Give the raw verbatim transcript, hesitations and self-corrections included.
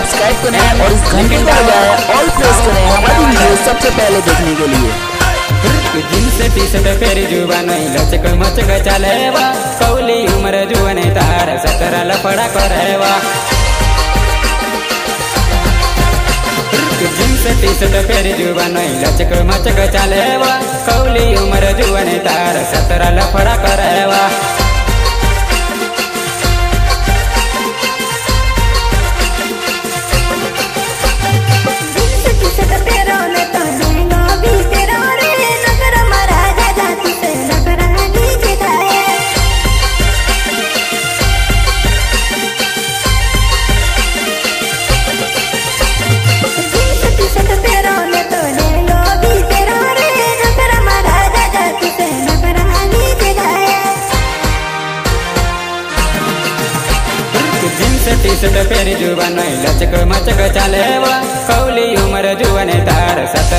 Subscribe करें और इस घंटे को बजाय ऑल प्रेस करें हमारी वीडियो सबसे पहले देखने के लिए। जींस टी शर्ट पेरी जुबान लचक मचक चलेवा कौली उम्र जुवन तार सतरा लफड़ा करेवा। जींस टी शर्ट पेरी जुबान लचक मचक चलेवा कौली उम्र जुवन तार सतरा लफड़ा करेवा। टी शर्ट पेरी जुबान लचक मचक चलेवा कौली उम्र जुवन तार सतरा